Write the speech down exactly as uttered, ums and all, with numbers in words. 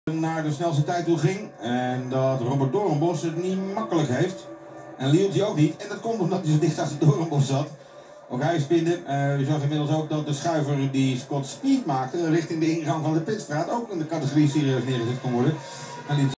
naar de snelste tijd toe ging en dat Robert Doornbos het niet makkelijk heeft. En Lieltje ook niet. En dat komt omdat hij zo dicht achter Doornbos zat. Ook hij spinde. Uh, je zag inmiddels ook dat de schuiver die Scott Speed maakte richting de ingang van de Pitstraat ook in de categorie serieus neergezet kon worden. En